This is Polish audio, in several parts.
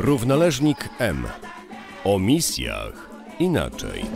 Równoleżnik M. O misjach inaczej.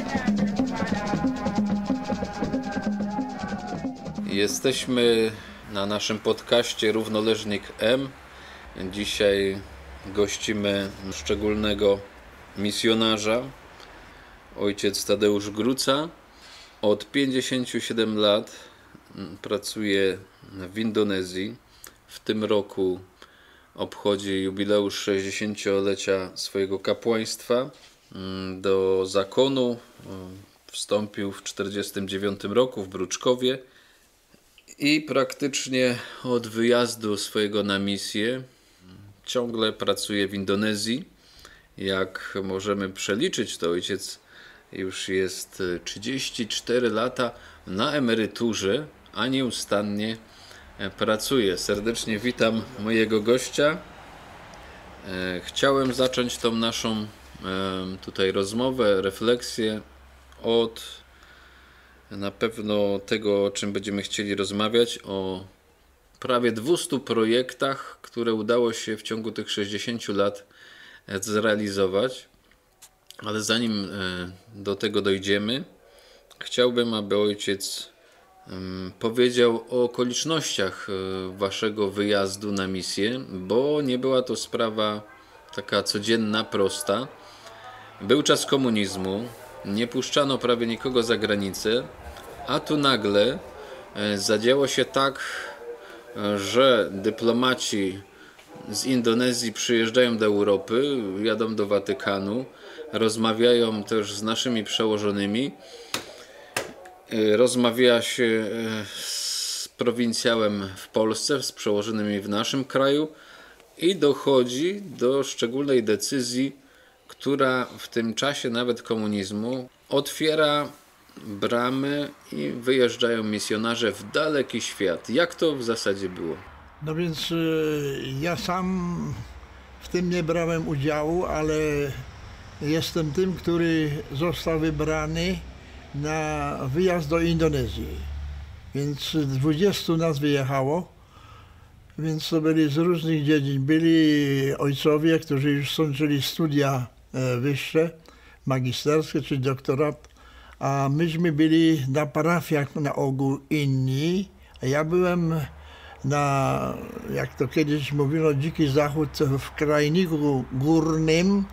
Jesteśmy na naszym podcaście Równoleżnik M. Dzisiaj gościmy szczególnego misjonarza, ojciec Tadeusz Gruca. Od 57 lat pracuje w Indonezji. W tym roku obchodzi jubileusz 60-lecia swojego kapłaństwa. Do zakonu wstąpił w 1949 roku w Bruczkowie i praktycznie od wyjazdu swojego na misję ciągle pracuje w Indonezji. Jak możemy przeliczyć, to ojciec już jest 34 lata na emeryturze, a nieustannie pracuje. Serdecznie witam mojego gościa. Chciałem zacząć tą naszą tutaj rozmowę, refleksję od na pewno tego, o czym będziemy chcieli rozmawiać, o prawie 200 projektach, które udało się w ciągu tych 60 lat zrealizować. Ale zanim do tego dojdziemy, chciałbym, aby ojciec powiedział o okolicznościach waszego wyjazdu na misję, bo nie była to sprawa taka codzienna, prosta. Był czas komunizmu, nie puszczano prawie nikogo za granicę, a tu nagle zadziało się tak, że dyplomaci z Indonezji przyjeżdżają do Europy, jadą do Watykanu, rozmawiają też z naszymi przełożonymi, rozmawia się z prowincjałem w Polsce, z przełożonymi w naszym kraju i dochodzi do szczególnej decyzji, która w tym czasie nawet komunizmu otwiera bramy i wyjeżdżają misjonarze w daleki świat. Jak to w zasadzie było? No więc ja sam w tym nie brałem udziału, ale jestem tym, który został wybrany na wyjazd do Indonezji. Więc 20 nas wyjechało, więc to byli z różnych dziedzin. Byli ojcowie, którzy już skończyli studia wyższe, magisterskie czy doktorat, a myśmy byli na parafiach na ogół inni, a ja byłem na, jak to kiedyś mówiono, Dziki Zachód w Krajniku Górnym.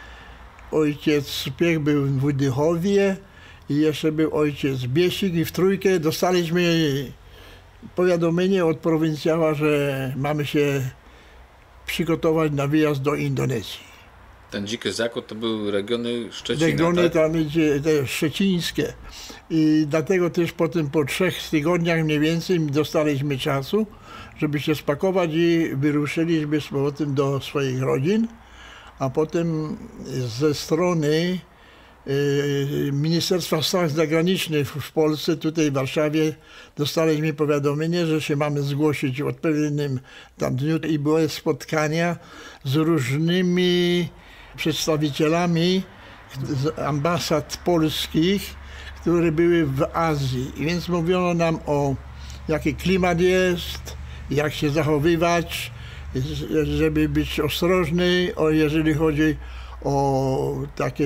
Ojciec Piech był w Wydychowie i jeszcze był ojciec Biesik i w trójkę dostaliśmy powiadomienie od prowincjała, że mamy się przygotować na wyjazd do Indonezji. Ten Dziki Zachód to były regiony Szczecina, regiony tak? Tam te szczecińskie. I dlatego też potem po 3 tygodniach mniej więcej dostaliśmy czasu, żeby się spakować i wyruszyliśmy z powrotem do swoich rodzin. A potem ze strony Ministerstwa Spraw Zagranicznych w Polsce, tutaj w Warszawie, dostaliśmy powiadomienie, że się mamy zgłosić w odpowiednim tam dniu i były spotkania z różnymi przedstawicielami z ambasad polskich, które były w Azji. I więc mówiono nam o jaki klimat jest, jak się zachowywać, żeby być ostrożny, jeżeli chodzi o takie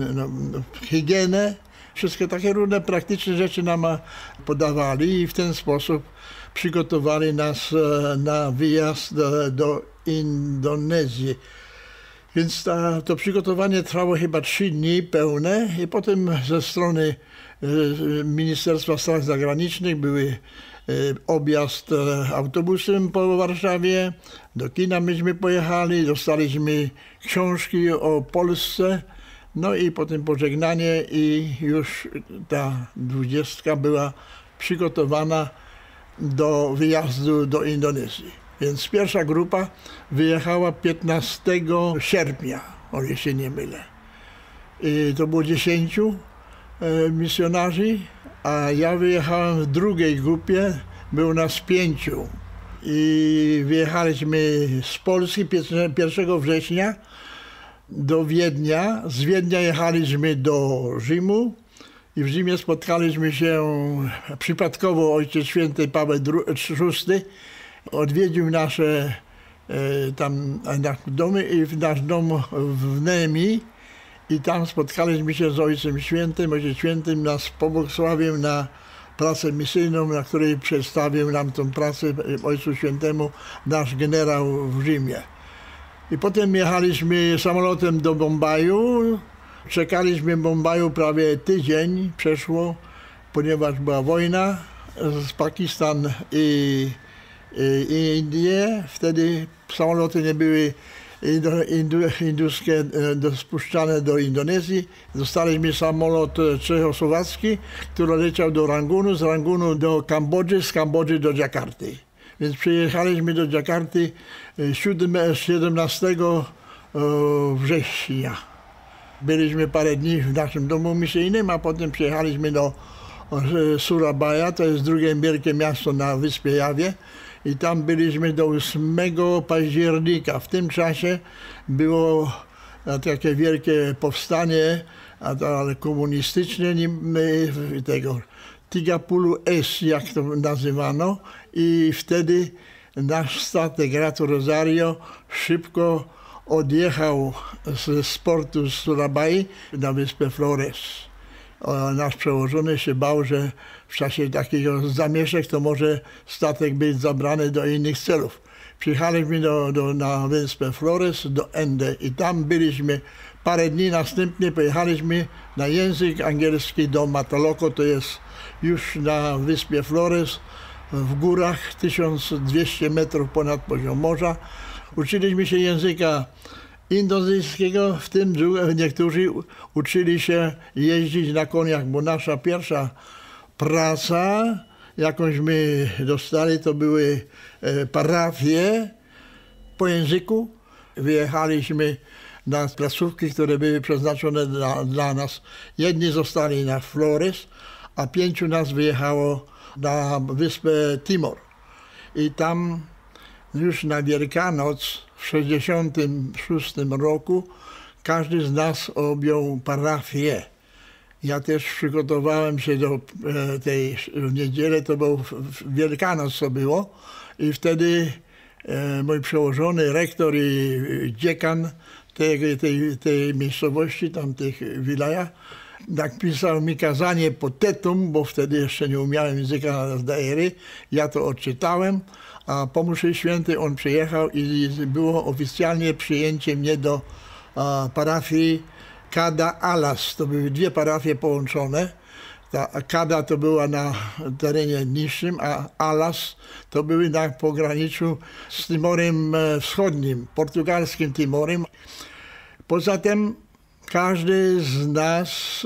higienę. Wszystkie takie różne praktyczne rzeczy nam podawali i w ten sposób przygotowali nas na wyjazd do Indonezji. Więc to przygotowanie trwało chyba 3 dni pełne i potem ze strony Ministerstwa Spraw Zagranicznych były objazd autobusem po Warszawie, do kina myśmy pojechali, dostaliśmy książki o Polsce, no i potem pożegnanie i już ta 20 była przygotowana do wyjazdu do Indonezji. Więc pierwsza grupa wyjechała 15 sierpnia, o ile się nie mylę. I to było 10 misjonarzy, a ja wyjechałem w drugiej grupie, było nas 5. I wyjechaliśmy z Polski 1 września do Wiednia. Z Wiednia jechaliśmy do Rzymu i w Rzymie spotkaliśmy się przypadkowo. Ojciec Święty Paweł VI odwiedził nasze tam nasz dom i w nasz dom w Nemi i tam spotkaliśmy się z Ojcem Świętym. Ojciec Święty nas pobłogosławił na pracę misyjną, na której przedstawił nam tą pracę Ojcu Świętemu nasz generał w Rzymie. I potem jechaliśmy samolotem do Bombaju. Czekaliśmy w Bombaju prawie tydzień, przeszło, ponieważ była wojna z Pakistan i Indie. Wtedy samoloty nie były induskie spuszczane do Indonezji. Dostaliśmy samolot czechosłowacki, który leciał do Rangunu, z Rangunu do Kambodży, z Kambodży do Dżakarty. Więc przyjechaliśmy do Dżakarty 17 września. Byliśmy parę dni w naszym domu misyjnym, a potem przyjechaliśmy do Surabaya, to jest drugie wielkie miasto na wyspie Jawie. I tam byliśmy do 8 października. W tym czasie było takie wielkie powstanie, ale komunistyczne, tego Tigapulu S, jak to nazywano. I wtedy nasz statek Rato Rosario szybko odjechał z portu z Surabai na wyspę Flores. Nasz przełożony się bał, że w czasie takiego zamieszek to może statek być zabrany do innych celów. Przyjechaliśmy na wyspę Flores, do Ende i tam byliśmy parę dni. Następnie pojechaliśmy na język angielski do Mataloco, to jest już na wyspie Flores w górach 1200 metrów ponad poziom morza. Uczyliśmy się języka indonezyjskiego, w tym niektórzy uczyli się jeździć na koniach, bo nasza pierwsza praca, jakąś my dostali, to były parafie po języku. Wyjechaliśmy na placówki, które były przeznaczone dla nas. Jedni zostali na Flores, a 5 nas wyjechało na wyspę Timor. I tam już na Wielkanoc w 1966 roku każdy z nas objął parafię. Ja też przygotowałem się do tej niedzieli, to był Wielkanoc to było i wtedy mój przełożony, rektor i dziekan tej miejscowości, tamtych wilaya, napisał mi kazanie po tetum, bo wtedy jeszcze nie umiałem języka Daery. Ja to odczytałem, a po mszy świętej on przyjechał i było oficjalnie przyjęcie mnie do parafii Kada Alas. To były dwie parafie połączone. Ta Kada to była na terenie niższym, a Alas to były na pograniczu z Timorem Wschodnim, portugalskim Timorem. Poza tym każdy z nas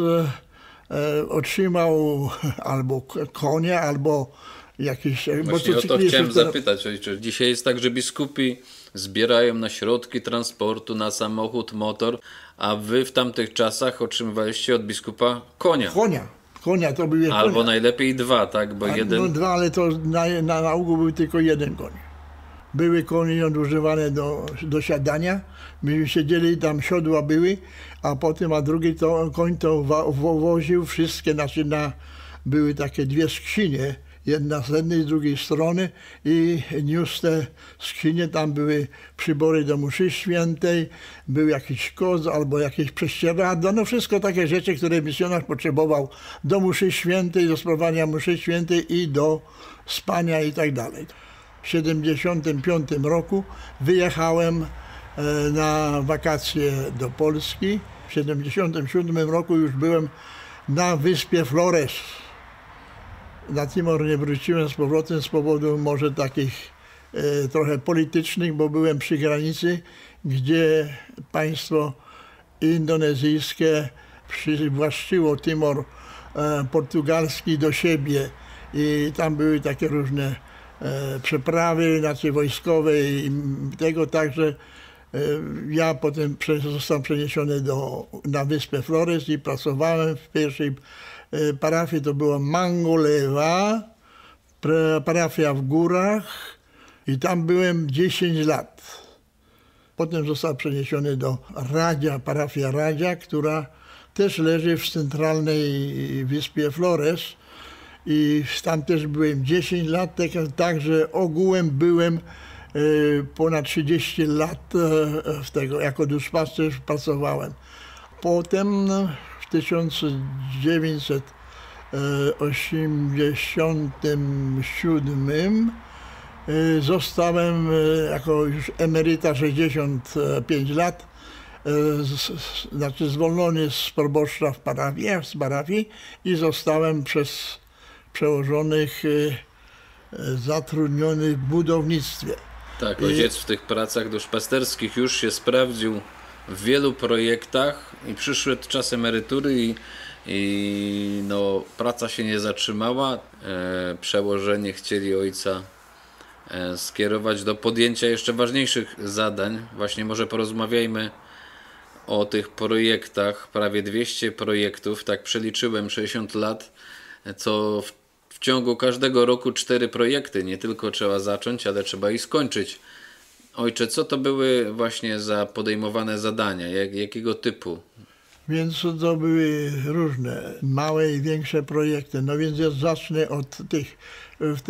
otrzymał albo konia, albo jakiś... Właśnie o to chciałem zapytać, ojcze. Dzisiaj jest tak, że biskupi zbierają na środki transportu, na samochód, motor, a wy w tamtych czasach otrzymywaliście od biskupa konia. Konia to były albo konia. Najlepiej dwa, tak? Bo jeden... No dwa, ale to na ogół był tylko jeden koń. Były konie używane do siadania. My siedzieli, tam siodła były, a potem, a drugi koń to woził wszystkie, znaczy były takie dwie skrzynie, jedna z jednej, z drugiej strony i niósł te skrzynie, tam były przybory do mszy świętej, był jakiś koc albo jakieś prześcieradła, no wszystko takie rzeczy, które misjonarz potrzebował do mszy świętej, do sprawowania mszy świętej i do spania i tak dalej. W 1975 roku wyjechałem na wakacje do Polski. W 1977 roku już byłem na wyspie Flores. Na Timor nie wróciłem z powrotem z powodu może takich trochę politycznych, bo byłem przy granicy, gdzie państwo indonezyjskie przywłaszczyło Timor portugalski do siebie i tam były takie różne przeprawy, znaczy wojskowe i tego, także ja potem zostałem przeniesiony na wyspę Flores i pracowałem w pierwszej parafii, to była Mangolewa, parafia w górach i tam byłem 10 lat. Potem zostałem przeniesiony do Radzia, parafia Radzia, która też leży w centralnej wyspie Flores i tam też byłem 10 lat, także ogółem byłem ponad 30 lat w tego, jako duszpasterz pracowałem. Potem w 1987 zostałem jako już emeryta 65 lat, znaczy zwolniony z proboszcza z parafii i zostałem przez przełożonych zatrudniony w budownictwie. Tak, ojciec w tych pracach duszpasterskich już się sprawdził w wielu projektach i przyszedł czas emerytury i no, praca się nie zatrzymała. Przełożeni chcieli ojca skierować do podjęcia jeszcze ważniejszych zadań. Właśnie może porozmawiajmy o tych projektach, prawie 200 projektów, tak przeliczyłem 60 lat, co w ciągu każdego roku 4 projekty, nie tylko trzeba zacząć, ale trzeba i skończyć. Ojcze, co to były właśnie za podejmowane zadania, jakiego typu? Więc to były różne, małe i większe projekty. No więc ja zacznę od tych. W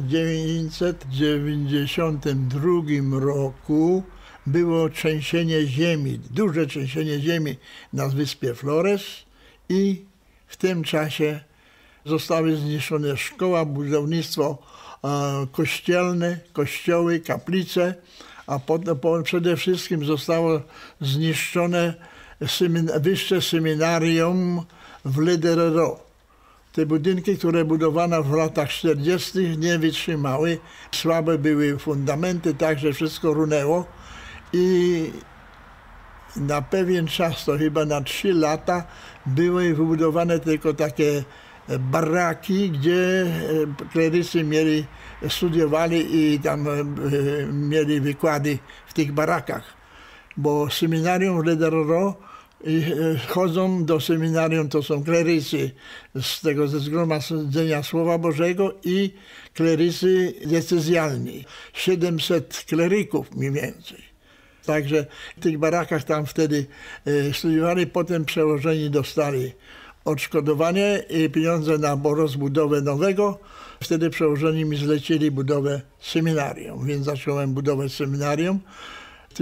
1992 roku było trzęsienie ziemi, duże trzęsienie ziemi na wyspie Flores i w tym czasie zostały zniszczone szkoła, budownictwo kościelne, kościoły, kaplice, a przede wszystkim zostało zniszczone wyższe seminarium w Lederero. Te budynki, które budowano w latach 40. nie wytrzymały, słabe były fundamenty, także wszystko runęło i na pewien czas, to chyba na 3 lata, były wybudowane tylko takie baraki, gdzie klerycy studiowali i tam mieli wykłady w tych barakach. Bo seminarium w Lederero chodzą do seminarium, to są klerycy ze Zgromadzenia Słowa Bożego i klerycy decyzjalni. 700 kleryków mniej więcej. Także w tych barakach tam wtedy studiowali, potem przełożeni dostali odszkodowanie i pieniądze na rozbudowę nowego. Wtedy przełożeni mi zlecili budowę seminarium, więc zacząłem budowę seminarium w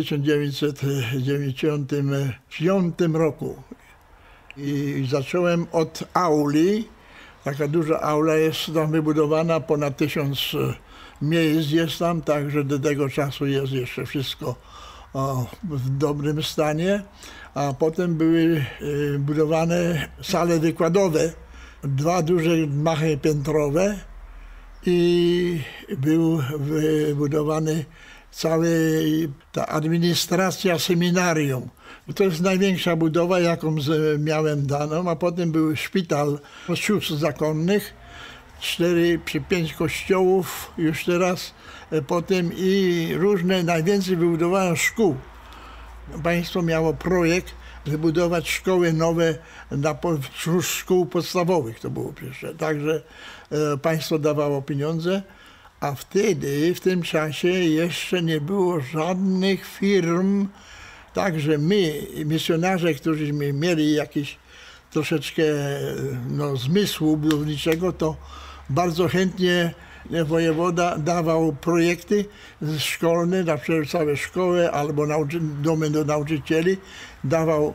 1995 roku. I zacząłem od auli. Taka duża aula jest tam wybudowana, ponad 1000 miejsc jest tam, także do tego czasu jest jeszcze wszystko w dobrym stanie. A potem były budowane sale wykładowe, 2 duże gmachy piętrowe i był wybudowany cała ta administracja seminarium. To jest największa budowa, jaką miałem daną, a potem był szpital sióstr zakonnych, 4 czy 5 kościołów już teraz, potem i różne, najwięcej wybudowano szkół. Państwo miało projekt wybudować szkoły nowe wśród szkół podstawowych, to było pierwsze. Także państwo dawało pieniądze, a wtedy, w tym czasie jeszcze nie było żadnych firm. Także my, misjonarze, którzy mieli jakiś troszeczkę zmysłu budowniczego, to bardzo chętnie wojewoda dawał projekty szkolne, na przykład całe szkoły albo domy do nauczycieli, dawał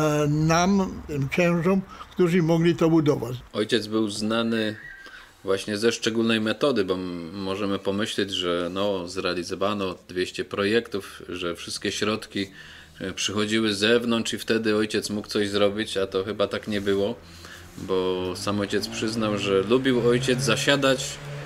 nam, księżom, którzy mogli to budować. Ojciec był znany właśnie ze szczególnej metody, bo możemy pomyśleć, że zrealizowano 200 projektów, że wszystkie środki przychodziły z zewnątrz i wtedy ojciec mógł coś zrobić, a to chyba tak nie było, bo sam ojciec przyznał, że lubił ojciec zasiadać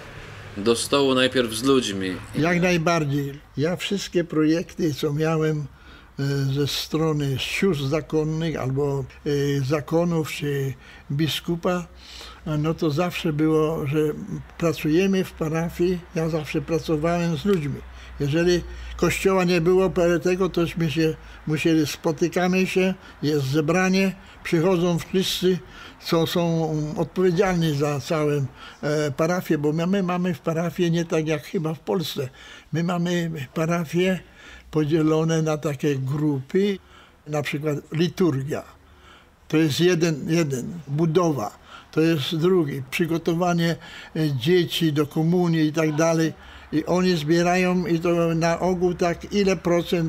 do stołu najpierw z ludźmi. Jak najbardziej. Ja wszystkie projekty, co miałem ze strony sióstr zakonnych albo zakonów czy biskupa, no to zawsze było, że pracujemy w parafii, ja zawsze pracowałem z ludźmi. Jeżeli kościoła nie było tego, tośmy się musieli, spotykamy się, jest zebranie, przychodzą wszyscy, co są odpowiedzialni za całą parafię, bo my mamy w parafii nie tak jak chyba w Polsce. My mamy parafie podzielone na takie grupy, na przykład liturgia. To jest jeden, budowa. To jest drugi, przygotowanie dzieci do komunii i tak dalej. i oni zbierają i to na ogół tak ile procent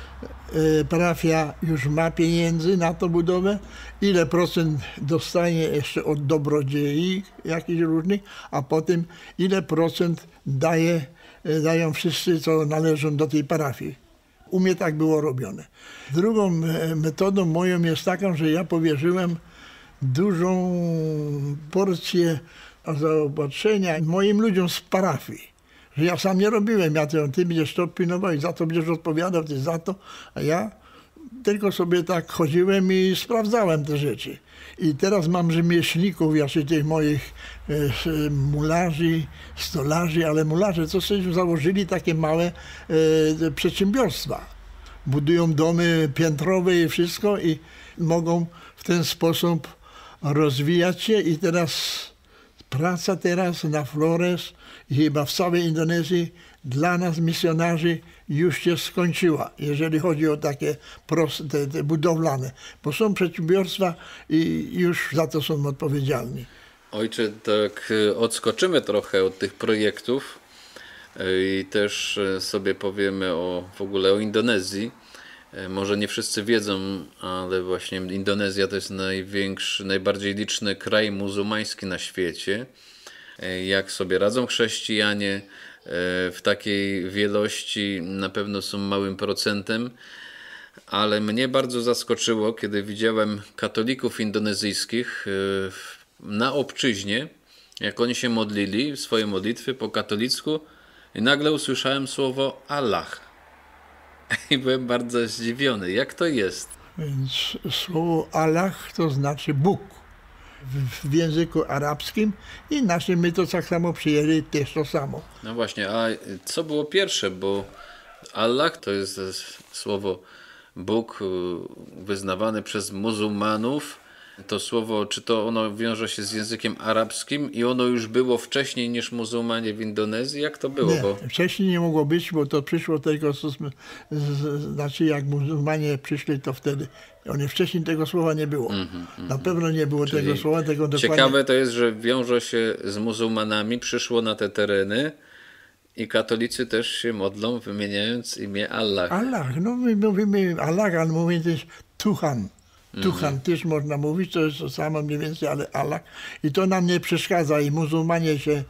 parafia już ma pieniędzy na tą budowę, ile procent dostaje jeszcze od dobrodziei jakichś różnych, a potem ile procent dają wszyscy, co należą do tej parafii. U mnie tak było robione. Drugą metodą moją jest taką, że ja powierzyłem dużą porcję zaopatrzenia moim ludziom z parafii. Że ja sam nie robiłem, ty będziesz to pilnował i za to będziesz odpowiadał, ty za to, a ja tylko sobie tak chodziłem i sprawdzałem te rzeczy. I teraz mam rzemieślników, jeszcze tych moich mularzy, stolarzy, ale mularze, co sobie założyli takie małe przedsiębiorstwa. Budują domy piętrowe i wszystko i mogą w ten sposób rozwijać się i teraz praca teraz na Flores i chyba w całej Indonezji dla nas misjonarzy już się skończyła, jeżeli chodzi o takie proste, te budowlane, bo są przedsiębiorstwa i już za to są odpowiedzialni. Ojcze, tak odskoczymy trochę od tych projektów i też sobie powiemy w ogóle o Indonezji. Może nie wszyscy wiedzą, ale właśnie Indonezja to jest najbardziej liczny kraj muzułmański na świecie. Jak sobie radzą chrześcijanie w takiej wielości, na pewno są małym procentem, ale mnie bardzo zaskoczyło, kiedy widziałem katolików indonezyjskich na obczyźnie, jak oni się modlili, swoje modlitwy po katolicku i nagle usłyszałem słowo Allah. I byłem bardzo zdziwiony. Jak to jest? Więc słowo Allah to znaczy Bóg w języku arabskim i naszym my to tak samo przyjęli też to samo. No właśnie, a co było pierwsze? Bo Allah to jest słowo Bóg wyznawany przez muzułmanów. To słowo, czy to ono wiąże się z językiem arabskim i ono już było wcześniej niż muzułmanie w Indonezji? Jak to było? Nie, wcześniej nie mogło być, bo to przyszło tylko, znaczy jak muzułmanie przyszli, to wtedy. Wcześniej tego słowa nie było. Na pewno nie było tego słowa. Tego dokładnie... Ciekawe to jest, że wiąże się z muzułmanami, przyszło na te tereny i katolicy też się modlą, wymieniając imię Allah. Allah, no my mówimy Allah, ale mówimy też Tuhan. Tuhan też można mówić, to jest to samo mniej więcej, ale Allah. I to nam nie przeszkadza i muzułmanie się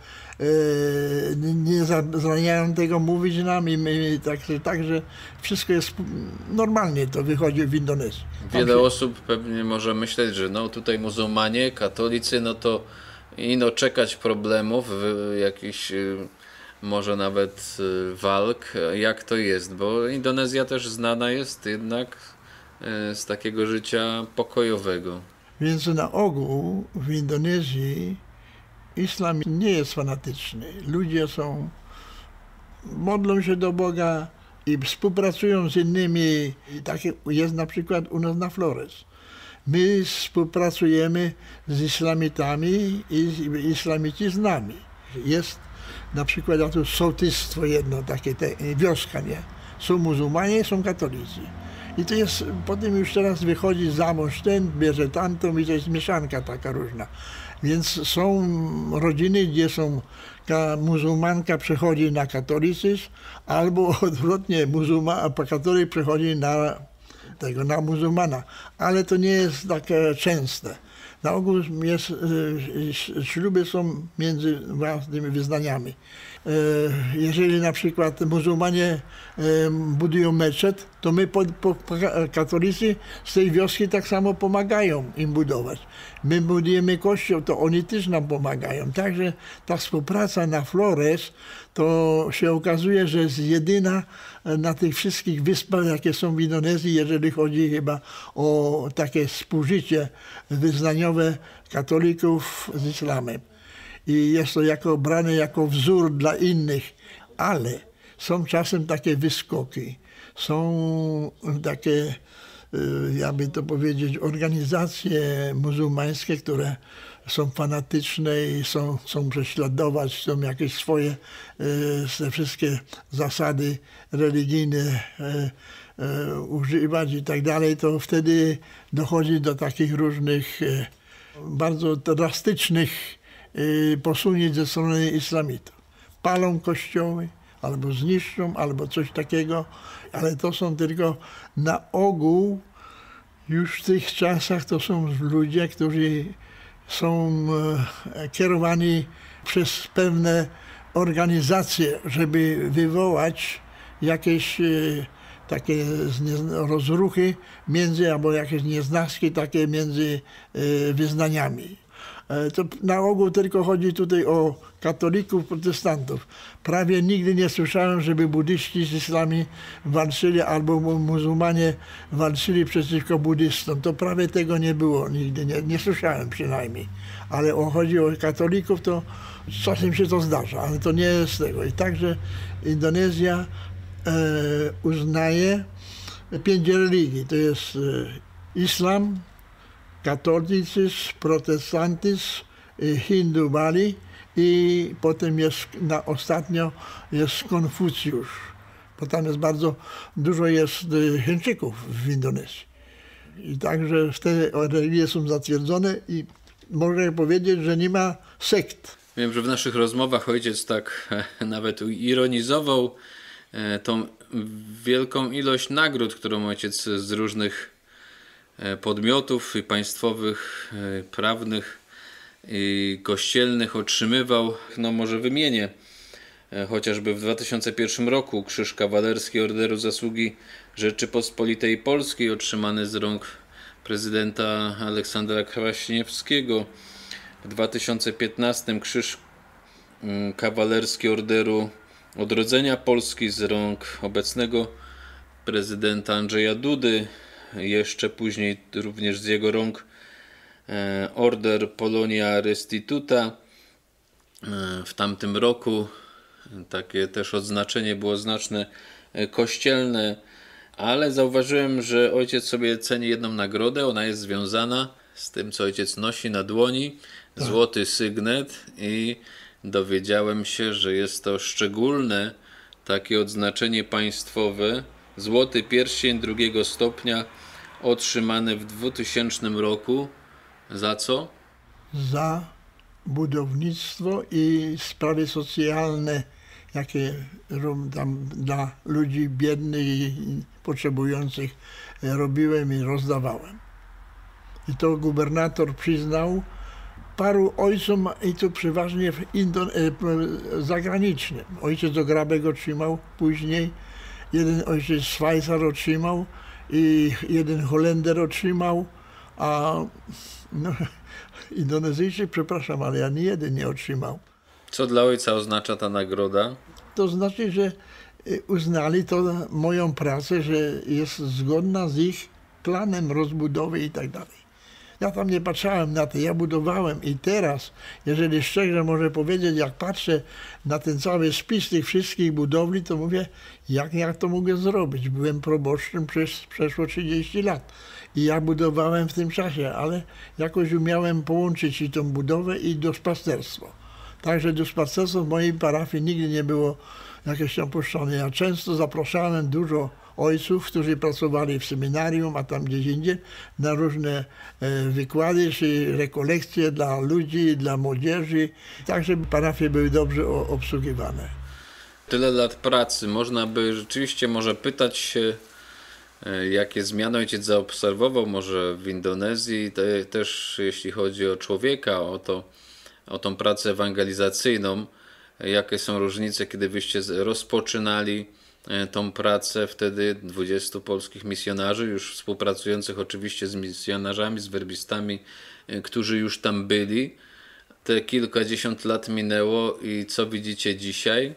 nie zabraniają tego mówić nam i my także wszystko jest normalnie, to wychodzi w Indonezji. Wiele osób pewnie może myśleć, że no tutaj muzułmanie, katolicy, no to czekać problemów, jakichś może nawet walk. Jak to jest? Bo Indonezja też znana jest jednak z takiego życia pokojowego. Więc na ogół w Indonezji islam nie jest fanatyczny. Ludzie modlą się do Boga i współpracują z innymi. I tak jest na przykład u nas na Flores. My współpracujemy z islamitami i islamici z nami. Jest na przykład tu sołtystwo jedno, takie wioska, nie? Są muzułmanie, są katolicy. I to jest, potem już teraz wychodzi za mąż ten, bierze tamtą i to jest mieszanka taka różna. Więc są rodziny, gdzie muzułmanka przechodzi na katolicyzm, albo odwrotnie, katolik przechodzi na muzułmana. Ale to nie jest takie częste. Na ogół śluby są między własnymi wyznaniami. Jeżeli na przykład muzułmanie budują meczet, to my katolicy z tej wioski tak samo pomagają im budować. My budujemy kościół, to oni też nam pomagają. Także ta współpraca na Flores to się okazuje, że jest jedyna na tych wszystkich wyspach, jakie są w Indonezji, jeżeli chodzi chyba o takie współżycie wyznaniowe katolików z islamem. I jest to brane jako wzór dla innych, ale są czasem takie wyskoki, są takie, jakby to powiedzieć, organizacje muzułmańskie, które są fanatyczne i chcą prześladować, chcą jakieś swoje te wszystkie zasady religijne używać i tak dalej, to wtedy dochodzi do takich różnych bardzo drastycznych posunięć ze strony islamitów. Palą kościoły, albo zniszczą, albo coś takiego, ale to są tylko na ogół już w tych czasach to są ludzie, którzy są kierowani przez pewne organizacje, żeby wywołać jakieś takie rozruchy między, albo jakieś nieznaski takie między wyznaniami. To na ogół tylko chodzi tutaj o katolików, protestantów. Prawie nigdy nie słyszałem, żeby buddyści z islamami walczyli albo muzułmanie walczyli przeciwko buddystom. To prawie tego nie było nigdy, nie słyszałem przynajmniej. Ale chodzi o katolików, to czasem się to zdarza, ale to nie jest tego. I także Indonezja uznaje 5 religii. To jest islam, katolicyzm, protestantyzm, hindu Bali i potem jest ostatnio jest Konfucjusz, bo tam jest bardzo dużo jest Chińczyków w Indonezji. I także te religie są zatwierdzone i można powiedzieć, że nie ma sekt. Wiem, że w naszych rozmowach ojciec tak nawet ironizował tą wielką ilość nagród, którą ojciec z różnych podmiotów i państwowych, prawnych i kościelnych otrzymywał. No może wymienię chociażby w 2001 roku Krzyż Kawalerski Orderu Zasługi Rzeczypospolitej Polskiej otrzymany z rąk prezydenta Aleksandra Kwaśniewskiego. W 2015 Krzyż Kawalerski Orderu Odrodzenia Polski z rąk obecnego prezydenta Andrzeja Dudy. Jeszcze później również z jego rąk Order Polonia Restituta. W tamtym roku takie też odznaczenie było znaczne kościelne, ale zauważyłem, że ojciec sobie ceni jedną nagrodę. Ona jest związana z tym, co ojciec nosi na dłoni. Złoty sygnet i dowiedziałem się, że jest to szczególne takie odznaczenie państwowe. Złoty pierścień 2. stopnia otrzymany w 2000 roku. Za co? Za budownictwo i sprawy socjalne, jakie tam dla ludzi biednych i potrzebujących robiłem i rozdawałem. I to gubernator przyznał paru ojcom, i to przeważnie zagranicznym. Ojciec Ograbek otrzymał później, jeden ojciec Schweizer otrzymał i jeden Holender otrzymał, a no, Indonezyjczyk, przepraszam, ale ani jeden nie otrzymał. Co dla ojca oznacza ta nagroda? To znaczy, że uznali to moją pracę, że jest zgodna z ich planem rozbudowy i tak dalej. Ja tam nie patrzałem na to, ja budowałem i teraz, jeżeli szczerze może powiedzieć, jak patrzę na ten cały spis tych wszystkich budowli, to mówię, jak ja to mogę zrobić? Byłem proboszczem przez przeszło 30 lat i ja budowałem w tym czasie, ale jakoś umiałem połączyć i tą budowę i duszpasterstwo. Także duszpasterstwo w mojej parafii nigdy nie było jakieś tam puszczone. Ja często zapraszałem dużo ojców, którzy pracowali w seminarium, a tam gdzieś indziej, na różne wykłady czy rekolekcje dla ludzi, dla młodzieży, tak żeby parafie były dobrze obsługiwane. Tyle lat pracy. Można by rzeczywiście może pytać się, jakie zmiany ojciec zaobserwował może w Indonezji, też jeśli chodzi o człowieka, o tą pracę ewangelizacyjną. Jakie są różnice, kiedy wyście rozpoczynali tą pracę, wtedy 20 polskich misjonarzy, już współpracujących oczywiście z misjonarzami, z werbistami, którzy już tam byli. Te kilkadziesiąt lat minęło i co widzicie dzisiaj?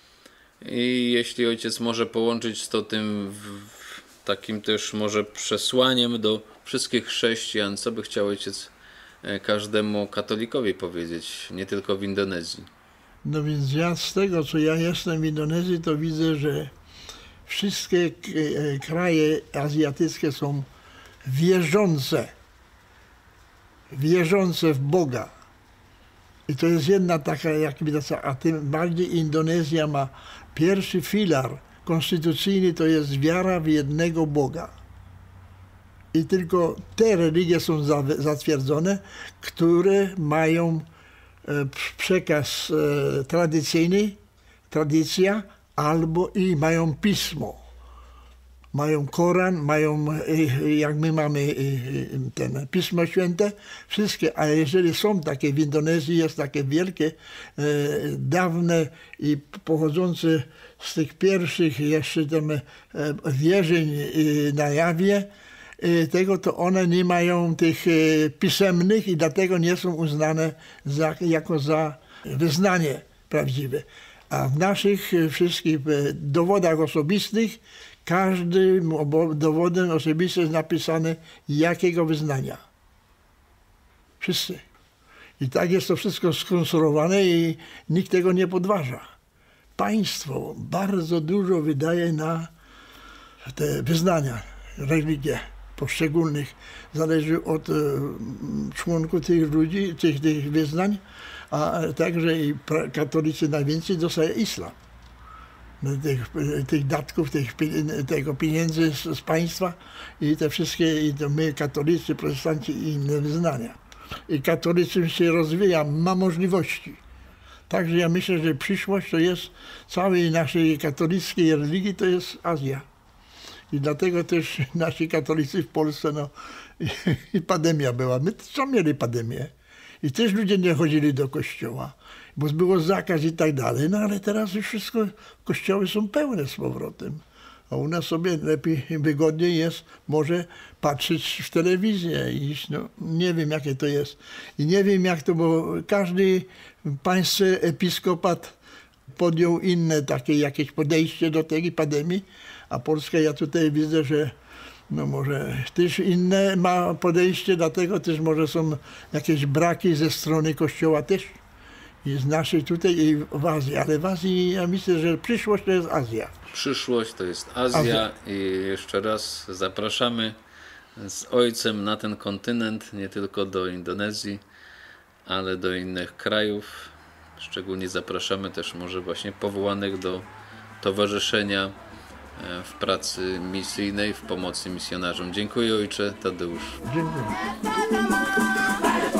I jeśli ojciec może połączyć to tym takim też może przesłaniem do wszystkich chrześcijan, co by chciał ojciec każdemu katolikowi powiedzieć, nie tylko w Indonezji? No więc ja z tego, co ja jestem w Indonezji, to widzę, że wszystkie kraje azjatyckie są wierzące w Boga. I to jest jedna taka jakby, a tym bardziej Indonezja ma pierwszy filar konstytucyjny, to jest wiara w jednego Boga. I tylko te religie są zatwierdzone, które mają przekaz tradycyjny, tradycja, albo i mają pismo. Mają Koran, mają, jak my mamy ten Pismo Święte, wszystkie, ale jeżeli są takie, w Indonezji jest takie wielkie, dawne i pochodzące z tych pierwszych jeszcze tam wierzeń na jawie, tego to one nie mają tych pisemnych i dlatego nie są uznane jako za wyznanie prawdziwe. A w naszych wszystkich dowodach osobistych każdym dowodem osobistym jest napisane, jakiego wyznania. Wszyscy. I tak jest to wszystko skonstruowane i nikt tego nie podważa. Państwo bardzo dużo wydaje na te wyznania, religie poszczególnych. Zależy od członków tych ludzi, tych wyznań, a także i katolicy najwięcej dostaje islam. Tych datków, tego pieniędzy z państwa i te wszystkie, i to my katolicy, protestanci i inne wyznania. I katolicyzm się rozwija, ma możliwości. Także ja myślę, że przyszłość to jest całej naszej katolickiej religii, to jest Azja. I dlatego też nasi katolicy w Polsce, no i pandemia była. My też mieli pandemię. I też ludzie nie chodzili do kościoła, bo było zakaz i tak dalej. No ale teraz już wszystko, kościoły są pełne z powrotem. A u nas sobie lepiej, wygodniej jest może patrzeć w telewizję i iść, no nie wiem jakie to jest. I nie wiem jak to, bo każdy w państwie episkopat podjął inne takie jakieś podejście do tej pandemii, a Polska ja tutaj widzę, że no może też inne ma podejście, dlatego też może są jakieś braki ze strony Kościoła też. I z naszej tutaj i w Azji. Ale w Azji ja myślę, że przyszłość to jest Azja. Przyszłość to jest Azja i jeszcze raz zapraszamy z ojcem na ten kontynent, nie tylko do Indonezji, ale do innych krajów. Szczególnie zapraszamy też może właśnie powołanych do towarzyszenia w pracy misyjnej, w pomocy misjonarzom. Dziękuję ojcze Tadeusz. Dziękuję.